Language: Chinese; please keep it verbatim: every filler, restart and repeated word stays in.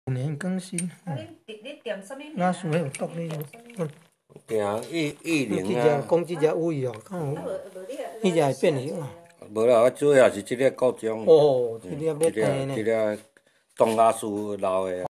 年更新。 啊，恁恁点什么名？ 哪属有独立的？ 定玉玉这只玲啊， 讲这只有伊哦，看有， 啊，无无你啊， 伊只会变形啊。 无啦，我主要是即个故障。 哦，这只要即个变呢即。个东亚树老的。